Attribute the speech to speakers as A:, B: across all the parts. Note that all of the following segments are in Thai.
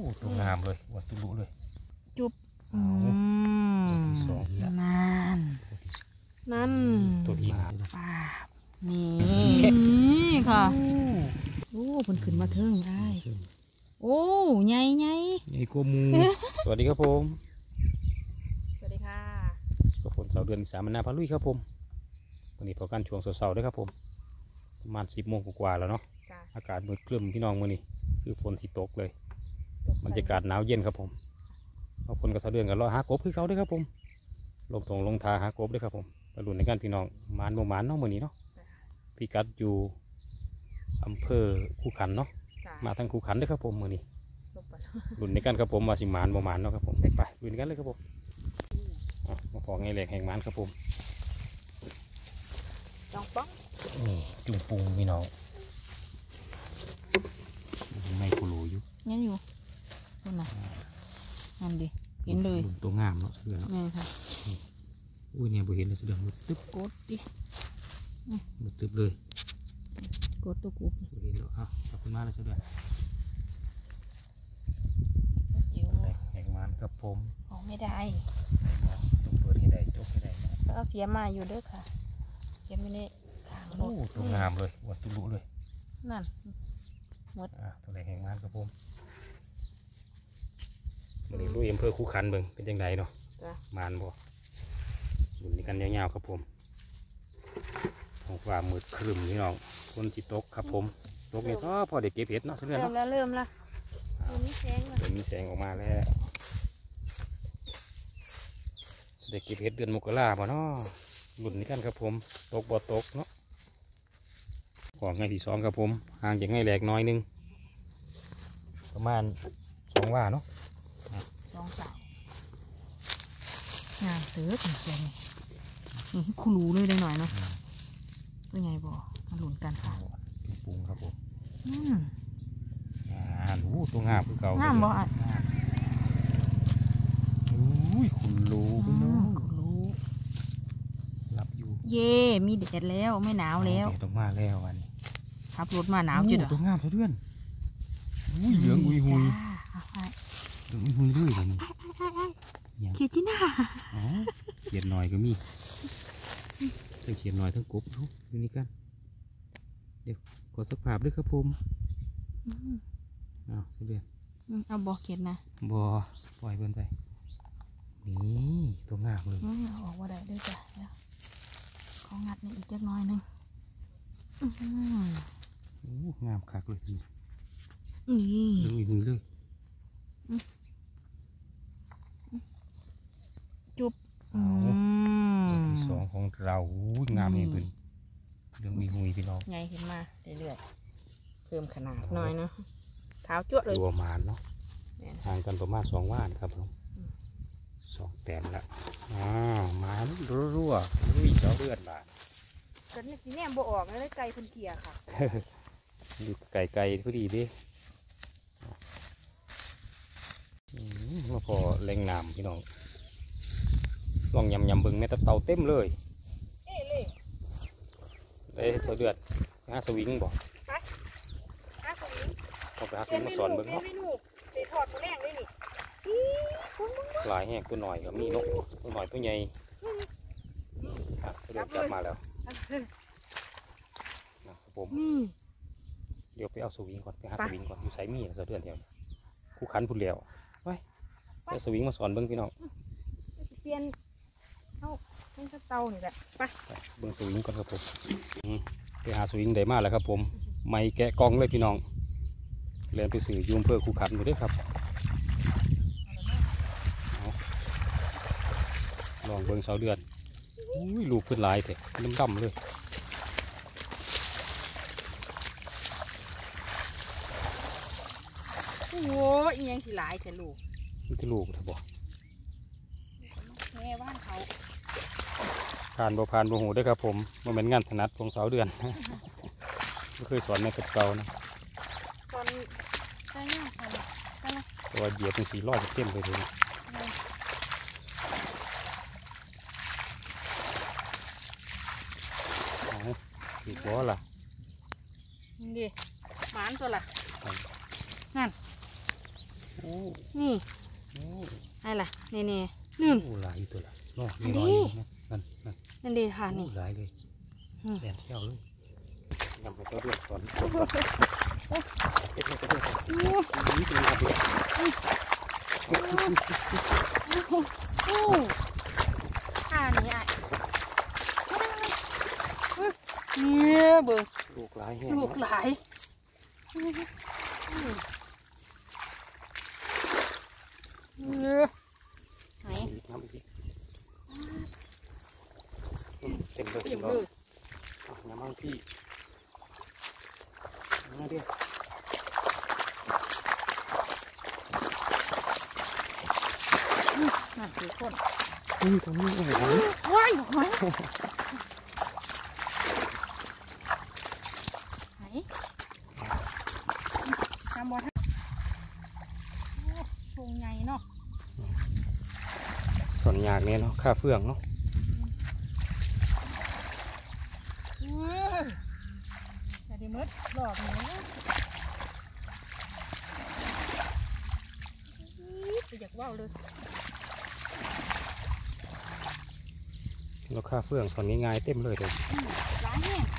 A: ตัวงามเลยวัดตุลุเลย
B: จุบ
A: ตัวที่สอง
B: นั่น
A: ตัวที่
B: ป้านี่ค่ะโอ้เพิ่นขึ้นมาเทิงได้โอ้ใหญ่
A: กว่ามูสวัสดีครับผม
B: สวัสดีค่ะ
A: ก็ฝนเสาร์เดือน3 มันนาพาลุยครับผมวันนี้พอกันช่วงเสาร์ด้วยครับผมประมาณ10 โมงกว่าแล้วเนาะอากาศมืดครึ้มพี่น้องมื้อนี้คือฝนสิตกเลยบรรยากาศหนาวเย็นครับผมเอาฝนกับเสาร์เดือนกันรอหากบคือเขาด้วยครับผมลงทาหากบด้วยครับผมไปลุ้นในการพี่น้องมานบ่มานเนาะมื้อนี้เนาะพี่กัดอยู่อำเภอคูขันเนาะมาทางคูขันด้วยครับผมมื้อนี้ลุ้นในการครับผมมาสิมานบ่มานเนาะครับผมไปลุ้นกันเลยครับผมมาพอไงแหลกแห่งมานครับผม
B: จองป้อง
A: นี่จุ่มปุงพี่น้องไม่โคโลอยู่
B: ยังอยู่คนไหนนั่นดิเห็นเลย
A: ตัวงามเนาะเสือเนาะ
B: นี่ค่ะ
A: อุ้ยเนี่ยบ่เห็นเลยเสือมุดตึ๊บ
B: กดดิ
A: มุดตึ๊บเลย
B: กดตัวกุบ
A: บ่เห็นหรอกขอบคุณมากเลยเสือแห่งมันครับผม
B: ออกไม่ได้
A: ต้องเปิดให้ได้จบให้ได้
B: เอาเสียมาอยู่ด้วยค่ะเสียไม่ได้ขางรถ
A: ตัวงามเลยวัดตุลุเลย
B: นั่นหมด
A: ตัวแห่งมันครับผมวันนี้ลุยอำเภอคูขันเบิ่งเป็นยังไงเนาะมานบ่บุญกันยาวๆครับผมท้องฟ้ามืดครึ้มพี่น้องฝนสิตกครับผมตกนี่ก็พอเด็กเก็บเห็ดเนาะเริ่
B: มละมีแสง
A: มีแสงออกมาแล้วเด็กเก็บเห็ดเดือนมกราบ่เนาะบุญกันครับผมตกบ่ตกเนาะของไงที่2ครับผมห่างจากไงแหลกน้อยนึงประมาณ2 ว่าเนาะ
B: 2 สาวงานเสือจริงๆคุณรู้เลยได้หน่อยเนาะเป็นไงบ่มาหลุนกันค่ะ
A: ปรุงครับผมตัวงามคือเก่าง
B: ามบ่
A: อุ้ยคุณรู้พี่น้อง
B: คุณรู้
A: รับอยู่
B: เย่มีแดดแล้วไม่หนาวแล้ว
A: ต้องมาแล้ววันนี้
B: ขับรถมาหนาวจุด
A: ตัวงามเพื่อนอุ้ยเหลืองหุยเหลืองหุยด้วยแบบนี้
B: เขียดจีน่า
A: เขียดหน่อยก็มีทั้งเขียดหน่อยทั้งกบทุกอยู่นี่กันเดี๋ยวขอสักภาพด้วยครับผมเอาเรียน
B: เอาบ่อเขียดนะ
A: บ่อปล่อยเพื่อนไปนี่ตัวงามเลย
B: ออกว่าได้ด้วยจ้ะของงัดนี่อีกจักน้อยนึง
A: งามคักเลย
B: นี่
A: มือเลย
B: จุบ
A: ที่2ของเรางามนี่เป็นเรื่องมีหุยพี่น้อง
B: ไงขึ้นมาเรื่อยๆเพิ่มขนาดหน่อยนะเท้าจ้วเลย
A: ตัวมานเนาะห่างกันประมาณ2 ว่านครับผม2 แต้มละมานรัวลุยเจ้าเลือดบาด
B: กันนี่แนมบ่ออกเลยไก่คนเกียค่ะ
A: ไก่พอดีดิมาพอเล็งน้ำพี่น้องลองยำบึงแม่เต่าเต็มเลยได้เสือเดือดหาสวิงบอก
B: หาสวิง
A: เอาไปหาสวิงมาสอนเบิ้งเนาะ
B: ทอดตัวแรงเลยนี่
A: หลายแห้งตัวหน่อยก็มีนกตัวหน่อยตัวใหญ่เดือดจับมาแล้วนะครับผมเดี๋ยวไปเอาสวิงก่อนไปหาสวิงก่อนอยู่ไซมี่เสือเดือดเดียวคู่ขันพูดเลี้ยวไปเอาสวิงมาสอนเบิ้งพี่น้อง
B: เปลี่ยนเอาเป็นเตานี่แหละไป
A: เบิ้งสวิงก่อนครับผมไปหาสวิงได้มากแล้วครับผมไม่แกะกองเลยพี่น้องเรียนไปสื่อยุ่งเพื่อคู่ขันอยู่ด้วยครับลองเบิ้งเสาเดือนลูกขึ้นลายเถอะดำเลย
B: โอ้ยยังสิหลายแต่ลูก
A: นี่คือลูกเถอะบอก
B: แม่บ้านเขา
A: ผ่านบ่หูได้ครับผมมันเป็นงานถนัดของเสาเดือนไม่เคยสอนในกระเกานะ
B: ตอนใช่ยังค่ะ
A: ตัวเหยียบเป็น400เต็มเลยทีนี้ดีกว่าล่ะ
B: นี่หมานตัวล่ะนั่น
A: โอ้
B: นี่
A: โอ้
B: ให้ล่ะนี่นี่นึ่น
A: โอ้หลายอยู่ตัวละเนาะ
B: อัน
A: น้
B: นี้
A: อยๆนะนั่น
B: นั่นดีค่ะ
A: โอ้
B: นี่
A: หลายเลย
B: อืม
A: แดดเที่ยวเลยยำไปเจ้าเดือดสอนเอ็ดเลยเอ็ดเลย
B: โอ้
A: นี่เป็นอะไรเนี่ย
B: โอ้อ่านี่อ่ะเนี่ยเบิ่ง
A: ลูกหลายแห้ง
B: ลูกหลายเนี่ยไหน
A: น้ำอีกเต็มเลย
B: เต็
A: เต็
B: ม
A: ม
B: เล
A: เลย
B: ย
A: น้ำมันพี่มาเดี๋ยว
B: นั่นคือคน
A: ตรงนี้โอ้โห
B: ว้ายหอยไหนทำบอลทงใหญ่เนาะ
A: ส่วนยากเนี่ยเนาะค่าเฟืองเนาะ
B: แต่เดี๋ยวมืดหลอกหนูอยากว่าวเลย
A: แล้วค่าเฟืองส่วนนี้ง่ายเต็มเลยเด็ก
B: ร้านเนี่ย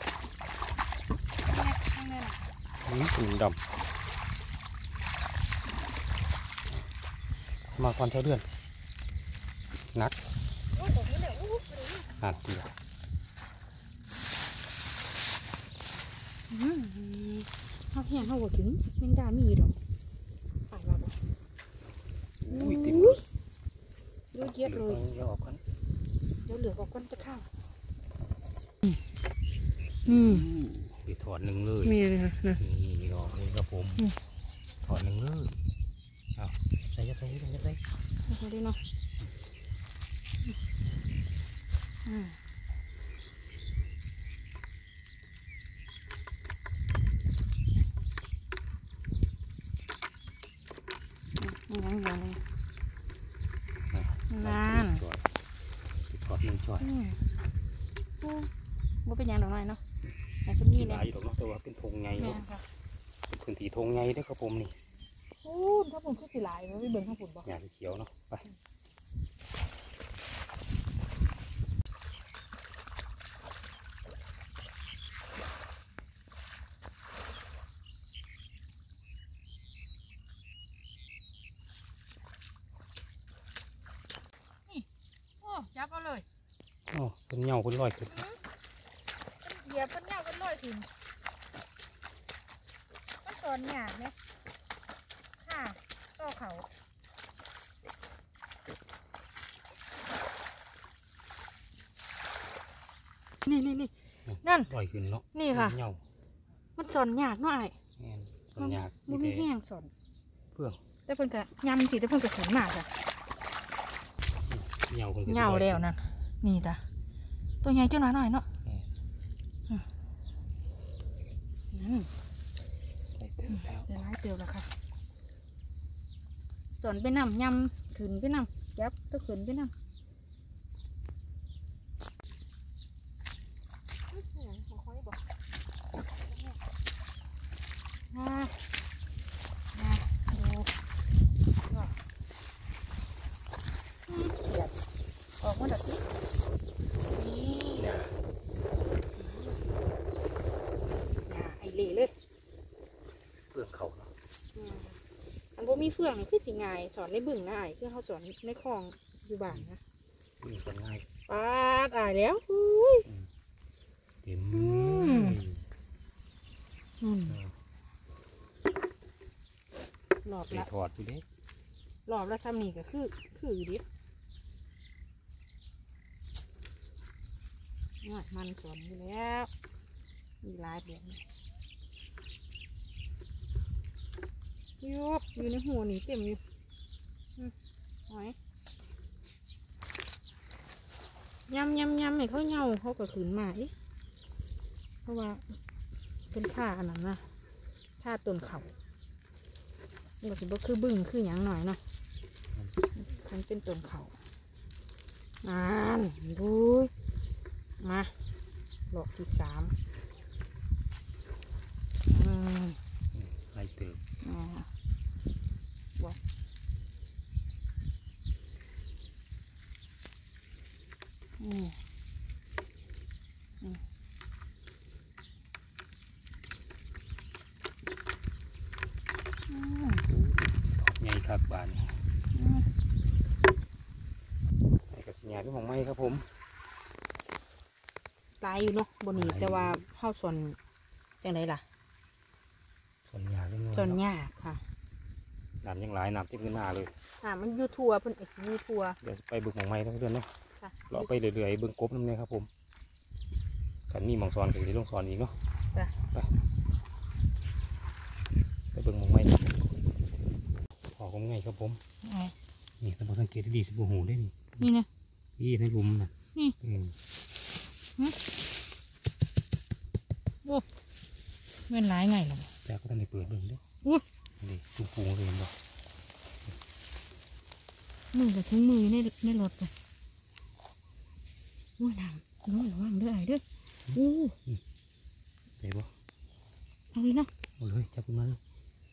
B: ข้างในน่ะ
A: ตุ่มดำมาก่อนเช้าเดือนนัก
B: โอ้ตรงนี้เลยโอ้
A: นานเดียว
B: เขาเห็นเขาบอกถึงแมงดามีดอกไปมาบอก
A: อุ้ยเต็ม
B: เยอะแยะเลย
A: เดี๋ยวออกก่อน
B: เดี๋ยวเหลือก็ก้อนจะข้าว
A: ไปถอดหนึ่งเลย
B: มีเลยนะ
A: นี่ดอกนี่ครับผมถอดหนึ่งเลยเอาใส่ยัดใส่ยัดใส่
B: มาดูเนาะยังเลยนาน
A: ถอดหนึ่งจอด
B: บ่เป็นยังดอกน้อยเนาะไอ้คนนี้
A: ห
B: เนี่ย
A: ลายอยู่ดอกเนาะแต่ว่าเป็นธงไง
B: แม่
A: เนาะ
B: ค่ะ
A: เป็นพื้นที่ธงไงได้อครับผมนี่
B: โอ้ถ้าผมคือสิหลายมันไม่เบิ่งข้างปุ่นบ่
A: หญ้าเขียวเนาะไป
B: โอ้จับเอาเลย
A: โอ้เป็นเหงาเป็นรอยขึ้น
B: เหยียบเป็นเงาเป็นร้อยถึงมันสอนหยาบเนี่ยค่ะต่อเขานี่นั่น
A: รอยขึ้นเนาะ
B: นี่ค่ะ
A: เหงา
B: มันสอนหยาบเนาะไอ้
A: แม่นส่วนยาก
B: มันไม่แห้งสอน
A: เฟื่อง
B: แต่เพิ่นก็ยำสิแต่เพิ่นก็ถึงมากค่ะ
A: เหงาพิ่นก็
B: เหงาแล้วนั่นนี่จ้ะตัวใหญ่จังหน่อยเนาะ
A: ได้เติมแล้ว
B: เดี๋ยวร้ายเตียวแล้วค่ะสอนไปนำยำขืนไปนำยับตัวขืนไปนำออกมาดับนี่ไอเล่เลย
A: เฟื่องเขาเนาะ
B: อันบ่มีเฟืองนี่คือสิง่ายสอนในบึ่งได้คือเขาสอนในคลองอยู่บ้านนะ
A: มีส่วนง่าย
B: ปาดอายแล้วอุ้ย
A: เต็ม
B: หลอบ
A: ไป
B: ละ
A: ถอดอยู่เด้
B: หลอบละซ้ำนี่ก็คืออยู่ดิมันสอนอยู่แล้วมีลายแบบนี้อยู่ในหัวนี่เต็มอยู่หอยยำให้เขาเหงาเขาก็ขืนมาอีเพราะว่าเป็นผ้าอันนั้นนะผ้าต้นเขาเราสิบ่คือบึ้งคือหยังหน่อยเนาะมันเป็นต้นเขานานดูมาหลอกที่3
A: ไล่เติม
B: บ่
A: ใหญ่ครับบานนี่ไอ้กระสิญญาเป็นของไม้ครับผม
B: ตายอยู่เนาะบนนี้แต่ว่าเข้าส่วนอย่างไรล่ะ
A: ส่วนหญ้าเรื่อง
B: ส่วนหญ้าค่ะ
A: น้ำยังหลายน้ำเต็มขึ้นหน้าเลย
B: มันยูทัวเพิ่นเอ็กซ์ยูทัว
A: เดี๋ยวไปเบิ่งของไม้ทั้งเดือนเนาะ
B: ค่ะ
A: เราไปเรื่อยๆเบิ่งกบน้ำเนี่ยครับผมฉันมีหมองซอนกับที่ลงซอนอีกเนาะ
B: จ้ะ
A: ไปเบิ่งของไม้ออกของไงครับผมนี่ถ้าเราสังเกตดีๆสิบหูได้นี่
B: นี่นะ
A: นี่ในหลุมน่ะ
B: นี่ แม่นหลายไงล่ะ
A: จากก็ต้องไปเปิดเบิ่งเด้อ
B: อุ้ย
A: นี่ตุ้งปูเลยเห็นบ่
B: มือกับถุงมือในรถเลยอุ้ยน้ำน้อยระวังเด้อไอ้เด้ออู้
A: เห็นบ่
B: เอาเลยนะ
A: เอาเลยจับขึ้นมาเลย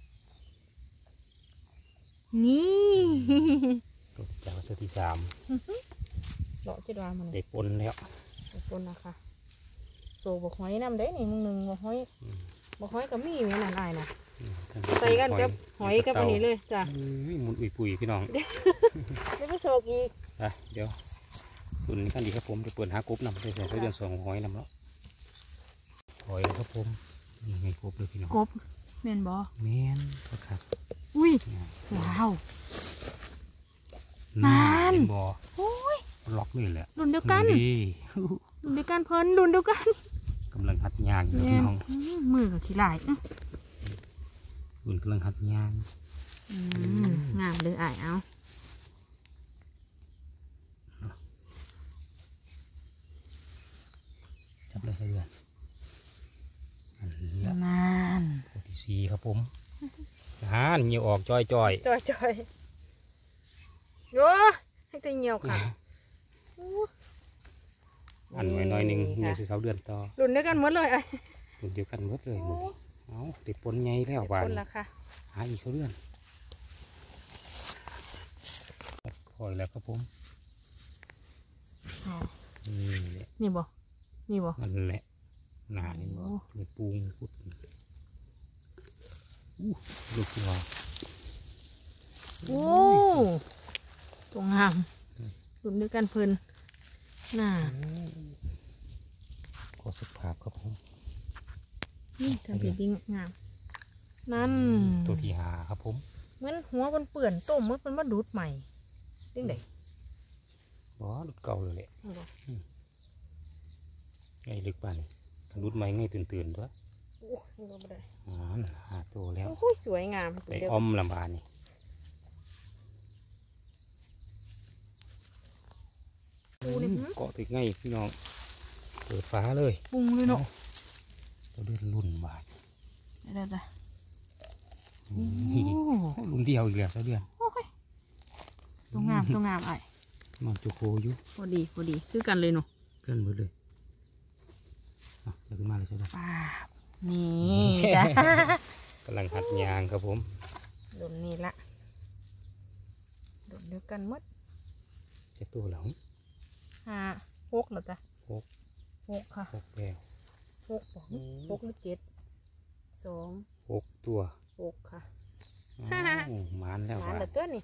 B: นี่
A: ตัวจากตัวที่สาม
B: เลาะจะดามัน
A: เด็กปนแล้ว
B: ต้นนะคะโซบอกหอยน้ำได้นี่มึงหนึ่งบอกหอยกับมีอยู่นั่นไอ้นะใส่กันกับหอยกับอันนี้เลยจ้ะ
A: หมุนอุยปุยพี่น้อง
B: เดี๋ยวไปโชกอีก
A: เดี๋ยวตุนขั้นดีครับผมจะเปิดหากบนำใส่เดือนสองหอยนำแล้วหอยครับผมนี่ไงกบเลยพี่น้อง
B: กบเมนบอ
A: แม่นครับ
B: อุ้ยว้าว
A: นาน
B: น
A: บ่
B: โอ้ย
A: ล็อกนี่แหละ
B: รุ่นเดียวกัน
A: ดี
B: รุ่นเดียวกันเพิ่นรุ่นเดียวกัน
A: กำลังหัดยางอยู่
B: แม่
A: พี่
B: น
A: น้อง
B: มือกับขี้ลาย
A: รุ่นกำลังหัดยาง
B: งามเลยไอ้เอา
A: จับเลยใส่เดือนอันนี้ละ
B: นาน
A: ตัวที่สี่ครับผมเหนียวออกจ้อย
B: จอยโย่ให้ตีเหี่ยวค่ะ
A: อันไว้หน่อยหนึ่งเหนียวสิเสาเดือนต่อ
B: รุ่นเดียวกันหมดเลยไอ้
A: รุ่นเดียวกันหมดเลยหมดเอาเด็กปนไงแล้วบา
B: คน
A: น
B: ละค่ะ
A: หาอีกเขาเดือนคอยแล้วครับผมนี่แหละ
B: นี่บ่นี่บ่
A: นั่นแหละหนานี่บ่มีปูงพุดลูกตัว
B: โอ้ตัวงามรุ่นเดียวกันเพิ่นน่า
A: ขอสุภาพครับผม
B: นี่ทำผิดดีงามนั่น
A: ตัวที่หาครับผม
B: เหมือนหัวมันเปื่อนต้มมันมาดูดใหม่ดิ้งเด็ก
A: บ่ดุดเก่าเลยแหละไงลึกป่านนี่ทางดุดไม้ไงตื่นด้วย
B: โอ้ยนี่ก็ไม่ได้
A: หาตัวแล้ว
B: โอ้ยสวยงาม
A: ไปอ้อมลำบานนี่เกาะติดง่ายพี่น้องเปิดฟ้าเลย
B: ปุงเลยเนาะ
A: ตัวเดือนรุ่นบาท
B: ได้จ้ะ
A: รุ่นเดียวอีกแล้วเจ้าเดือน
B: ตัวงามไอ้
A: มันจุโคอยู่
B: พอดีคือกันเลยเนาะ
A: เกินหมดเลยจะขึ้นมาเลยเจ้าเดือน
B: ป้าบนี่จ้ะ
A: กำลังหัดยางครับผม
B: โดนนี่ละโดนเดียวกันหมด
A: จะตัวเหล่า
B: 6เหรอจ้ะ6ค่ะ
A: หกแล้ว
B: 6หรือ7 2
A: 6ตัว
B: 6ค่ะ
A: มานแล้ว
B: งาน
A: ว่า
B: เหลือตัวนี่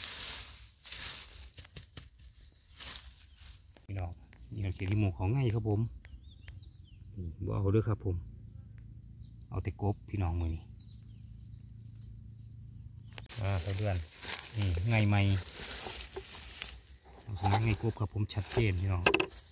A: พี่น้องนี่เราเขียนที่หมูของไงครับผมบ่เอาด้วยครับผมเอาแต่กบพี่น้องมือนี่เจ้าเดือนนี่ไงไม่เอาชนะไงกบครับผมชัดเจนพี่น้อง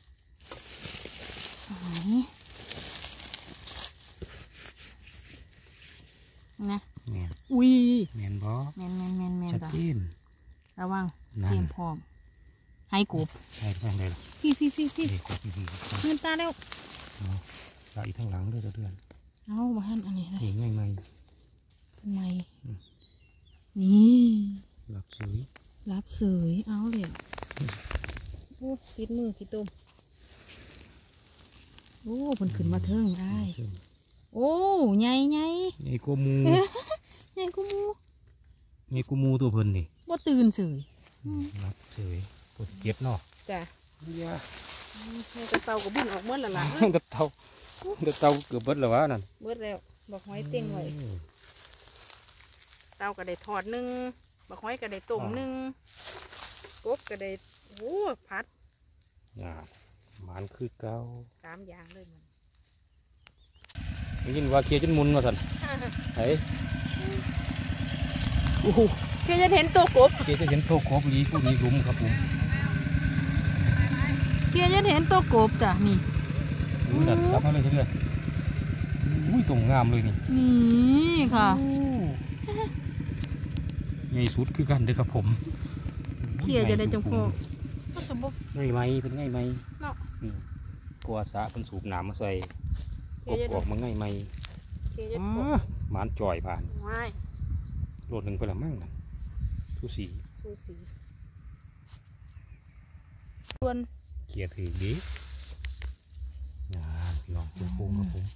B: นะ
A: แมน
B: อุ้ย
A: แมนบ่
B: แมน
A: ชัด
B: จ้ะ
A: เจน
B: ระวัง
A: นั่น
B: เตรียมพร้อมให้กบ
A: ใช่ใช่เลยล่ะ
B: พี่
A: นี่กบนี่
B: เงินตาแล้ว
A: สายทั้งหลังด้วยเจ้าเดือน
B: เอามาหั่นอันนี้นะ
A: นี่ไงไม่
B: ทำไมนี่
A: หลับสวย
B: รับเสยเอาเลยโอ้ติดมือพี่ตุ้มโอ้เพิ่นขึ้นมาเทิงได้โอ้ใหญ่
A: ไงกบมู
B: ใหญ่กูมู
A: ไงกูมูตัวเพิ่นนี่
B: บ่ตื่นเฉย
A: รับเฉยตัวเก็บเนาะ
B: จ้ะ
A: ยา
B: ให้กระเต่าก็บินออกเมื่อละล่ะ
A: กระเต่เกือบเบิดแล้ววะนั่น
B: เบิดแล้วบอกหอยเต็งไว้เต่าก็ได้ทอดหนึ่งบอกหอยก็ได้ต้มหนึ่งกบก็ได้โอ้พัด
A: มันคือเก่า
B: 3 อย่างเลยมัน
A: ได้ยินว่าเคลียร์จนมุนมาสั่นเฮ้ยโอ้โห
B: เพื่อจะเห็นตัวกบ
A: เคลียร์จะเห็นโตครบลีผู้นี้รุมครับผม
B: เพื่อจะเห็นตัวกบจ้ะนี่
A: อุ้ยนั่นรับมาเลยเรื่อยอุ้ยตรงงามเลยนี่
B: นี่ค่ะ
A: ไงสุดคือกันเด้อครับผม
B: เขี่ยจะได้จังพอก็จะบ่
A: ง่ายไหมเป็นง่ายไหม
B: เนาะ
A: กัวสะเป็นสูบน้ำมาใส่ก
B: เขี่ย
A: บ
B: จะ
A: ออกมาง่ายไหม
B: เขี่ยจะกบ
A: หมานจ่อยผ่าน
B: ไม่
A: โหลดหนึ่งไปละมั่งนั่นทุสี
B: สูสีส่วน
A: เกียร์ถือดีงานพี่น้องจุ๊บปุ้งครับผม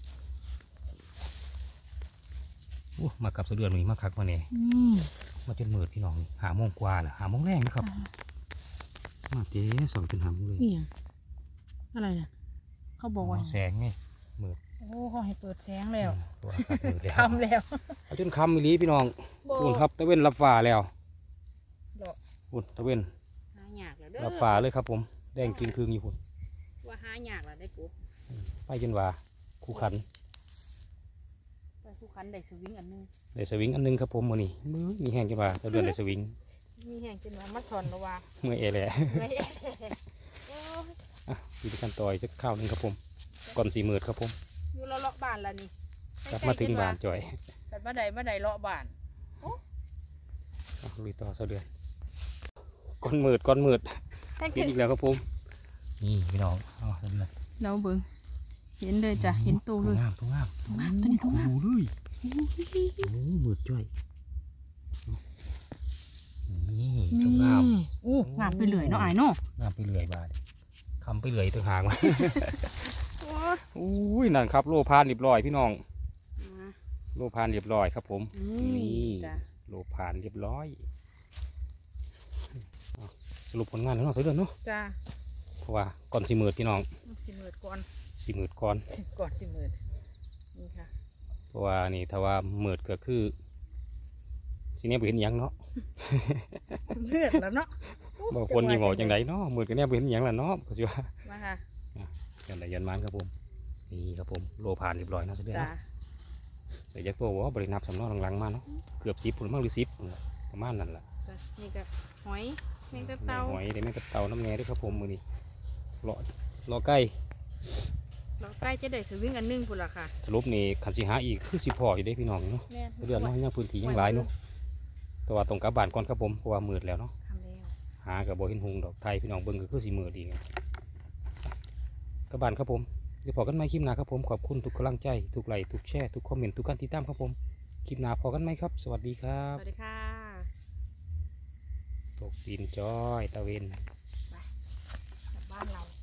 A: โอ้มากับเสะเดือนนี่มาคักมาเนี่ย
B: นี่
A: มาจนมืดพี่น้อง5 โมงกว่าน่ะ5 โมงแรงนะครับมาเจ๊สองเป็นหำเลย
B: นี่ยังอะไรน่ะเขาบอกว่า
A: แสงไงมืด
B: โอ้เขาให้เปิดแสงแล้ว
A: ตัวอากาศมืดแล้ว
B: ทำแล้ว
A: เอาจนคำมิลีพี่น้องอุ่นครับตะเว้นรับฟ้าแล้ว
B: ดอก
A: อุ่นตะเว้น
B: หายากแล้วเด้อ
A: รับฟ้าเลยครับผมแดงกินคืนอยู่พุ่น
B: ว่าหายากแล้วได้กบ
A: ไปจนว่าคู่ขัน
B: ไปผู้คันได้สวิงอันนึง
A: ได้สวิงอันหนึงครับผมมื้อนี้มือมีแห้งจนว่าสะเดือนได้สวิง
B: มีแห้งจนว่ามัดซอนแล้วว่า
A: เมื่อเอแหละ
B: เฮ้ยโอ้ย
A: อ่ะอยู่ที่กันต่อยสักข้าวหนึงครับผมก่อน4 มื้อครับผม
B: อยู่เลาะบ้านแล้วนี่
A: กลับมาถึงบ้านจ่อย
B: แต่มาได้เลาะบ้าน
A: อ่ะลุยต่อสะเดือนก้อนมืด
B: ให้
A: กินอีกแล้วครับผมนี่พี่น้องอ๋อสะเดือน
B: เราเบิ่งเห็นเลยจ้ะเห็นตัวเลย
A: ตัวงาม
B: ตัวงามตัวนี้ตัวงาม
A: โอ้โหเลยโอ้มืดจ่อยนี่ตัวงาม
B: โอ้งามไปเลยเนาะอายเนาะ
A: งามไปเรื่อยบาดคำไปเรื่อยตัวหางมา
B: โอ้ย
A: อุ้ยนั่นครับโลพานเรียบร้อยพี่น้องโลพานเรียบร้อยครับผม นี่
B: จ้ะ
A: โลพานเรียบร้อยอ่ะสรุปผลงานแล้วเนาะสวยเดือนเนาะ
B: จ้า
A: เพราะว่าก่อน4 มื้อพี่น้อง
B: สิมืดก่อน
A: 4 มื้อก่อน
B: ก่อนสิมืดนี่ค่ะ
A: เพราะว่านี่ถ้าว่ามื้อก็คือสิเนี่ยไปเห็นหยังเนาะ
B: เลือดแล้วเนาะ
A: บอกคนยี่หมอจังไดเนาะมื้อก็เนี่ยไปเห็นหยังล่ะเนาะก็สิว่า
B: มาค่ะ
A: ยันใดยันมันครับผมนี่ครับผมโลพานเรียบร้อยเนาะสวยเดือน
B: จ้า
A: เนาะแต่ยักษ์ตัวว่าบริณับสำนองหลังๆมาเนาะเกือบ10พุ่นมั้งหรือ10พุ่นล่ะประมาณนั้นล่ะ
B: จ้ะนี่ก็หอยแมงกะเตา
A: หอยได้แม่งกระเตาน้ำแหน่ด้วยครับผมมื้อนี้รอใกล้
B: เราใกล้จะได้สวิงอันนึงพุ่นละค่ะ
A: สรุปนี่คันสิหาอีกคือสิพออยู่ได้พี่น้องเนาะ
B: แม่น
A: เดือนเนาะยังพื้นที่ยังหลายเนาะแต่ว่าตรงกลับบ้านก่อนครับผมเพราะว่ามืดแล้วเนาะ
B: ทำแล้ว
A: หากับบ่เห็นหงดอกไทยพี่น้องเบิ่งก็คือสิมืดดีไงกลับบ้านครับผมเดี๋ยวพอกันใหม่คลิปหน้าครับผมขอบคุณทุกกำลังใจทุกไลค์ทุกแชร์ทุกคอมเมนต์ทุกการติดตามครับผมคลิปหน้าพอกันไหมครับสวัสดีครั
B: ส
A: บ
B: วัสดีค่ะ
A: ตกดินจ้อยตะเวน
B: กลับบ้านเรา